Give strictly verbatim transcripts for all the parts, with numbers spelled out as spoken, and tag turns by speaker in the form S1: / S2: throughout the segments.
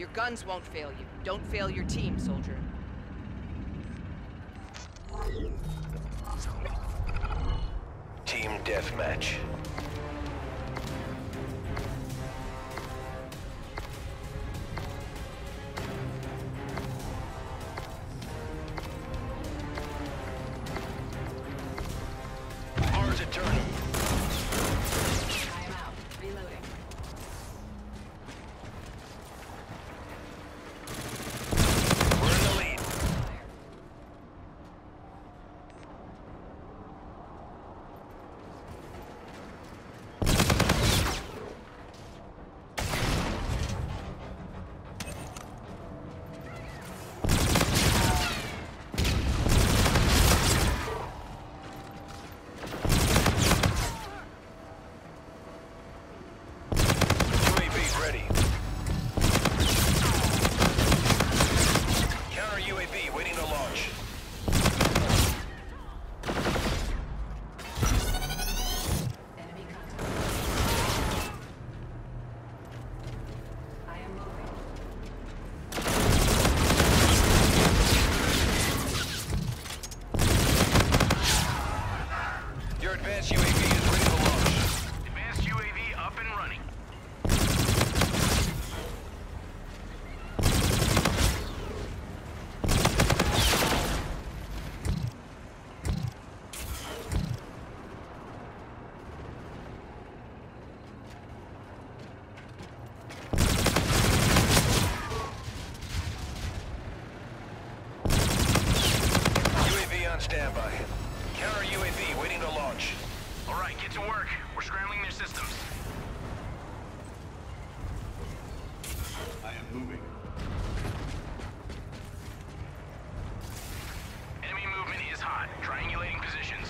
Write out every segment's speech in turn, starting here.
S1: Your guns won't fail you. Don't fail your team, soldier.
S2: Team deathmatch. Ours a turn.
S1: I'm out. Reloading.
S2: We're in the lead. U A V ready. Counter U A V waiting to launch.
S1: Enemy contact. I am moving.
S2: Your advanced U A V is ready to launch.
S3: Advanced U A V up and running.
S2: U A V on standby. Counter U A V waiting to launch.
S3: All right, get to work. We're scrambling their systems.
S4: I am moving.
S3: Enemy movement is hot. Triangulating positions.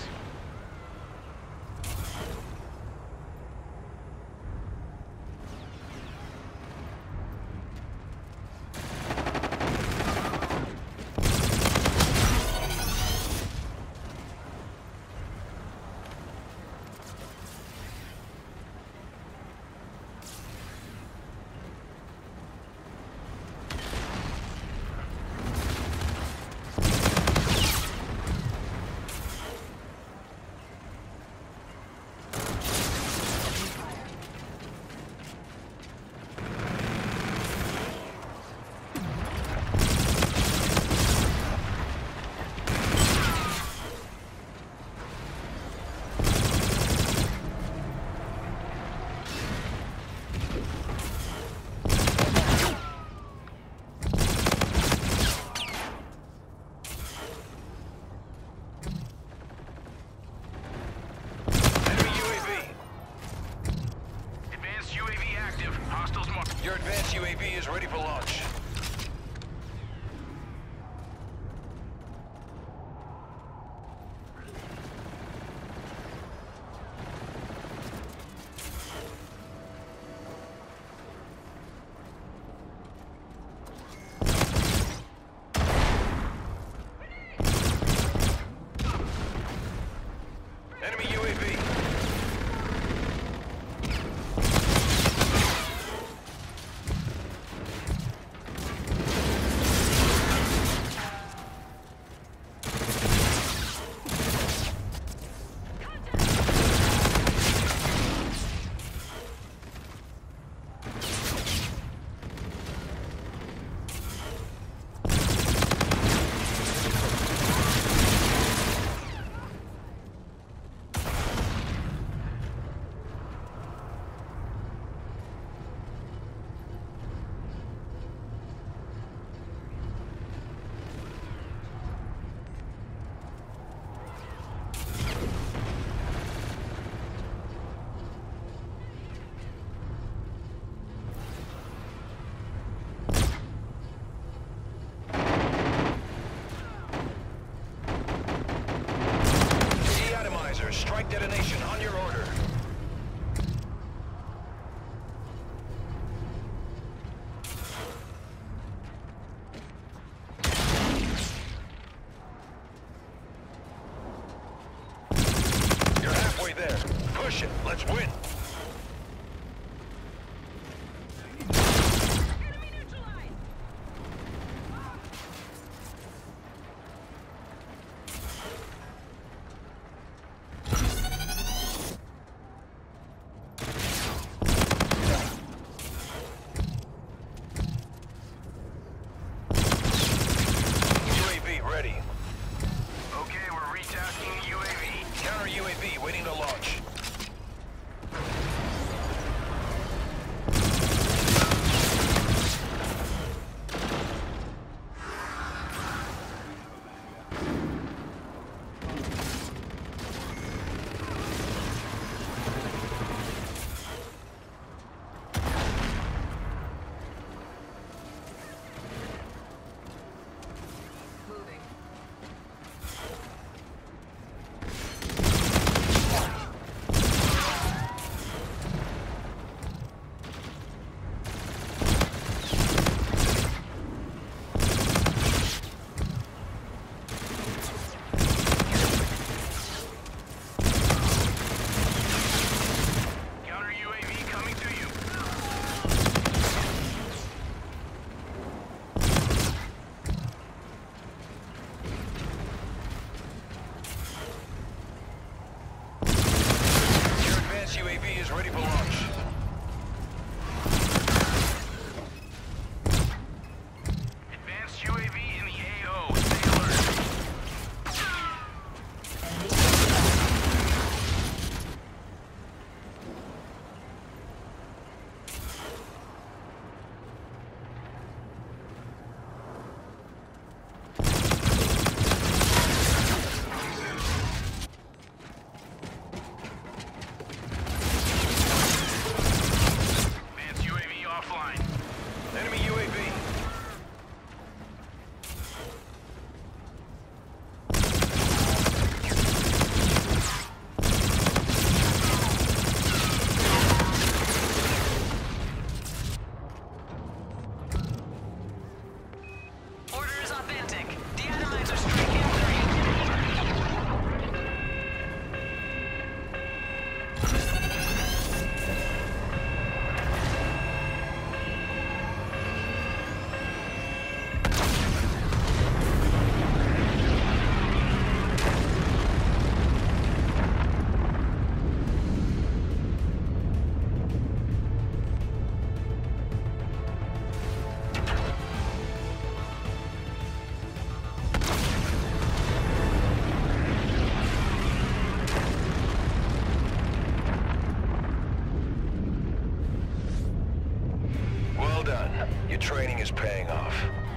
S2: Enemy U A V.
S3: Advanced U A V active. Hostiles marked.
S2: Your advanced U A V is ready for launch. Enemy U A V. Atomizer, strike detonation on your order. You're halfway there. Push it. Let's win.
S1: Enemy neutralized!
S2: waiting to launch.
S1: Moving.
S3: Counter U A V coming to you.
S2: Your advanced U A V is ready for launch.
S3: Advanced U A V in the A O. Stay alert. Advanced U A V offline.
S2: Enemy U A V.
S5: Order is authentic. Deatomizer strike in three.
S2: Well done. Your training is paying off.